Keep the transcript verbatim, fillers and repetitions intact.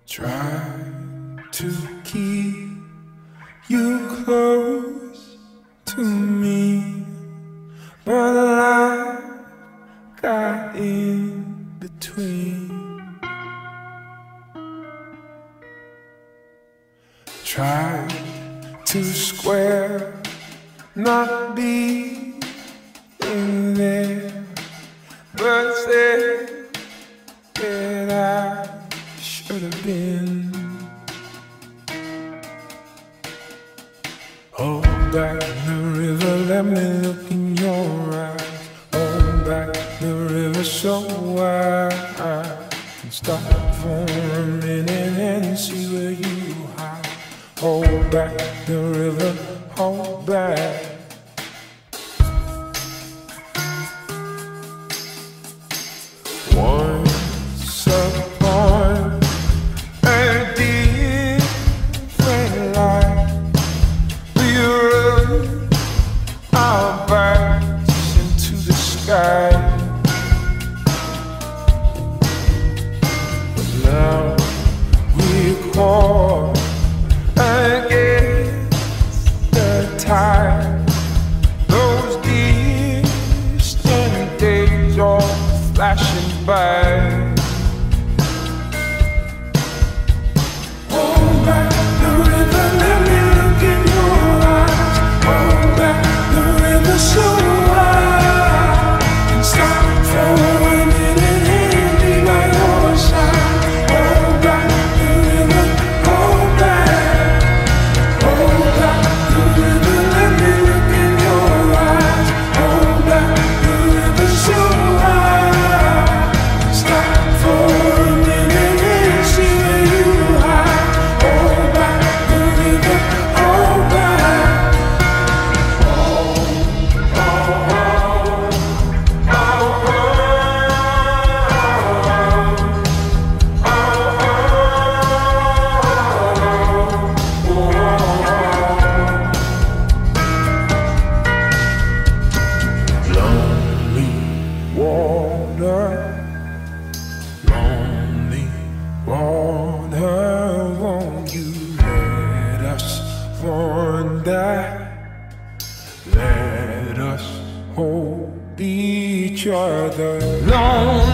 Try to keep you close to me, but life got in between. Try to square, not be in there, but say that I should have been. Hold back the river, let me look in your eyes. Hold back the river so I can stop for a minute and see where you hide. Hold back the river, hold back. Once upon a different life, we rode our backs into the sky. But now we're caught against the tide. Those distant days all flashing by. Hold back the river, let me look in your eyes. Hold back the river so I can stop for a minute and be by your side. Hold back the river, hold back. Hold back the river, let me look in your eyes. Hold back the river so I can stop for a minute and see where you hide. Hold back the river, hold back. Lonely water, lonely water, won't you let us wander? Let us hold each other. Lonely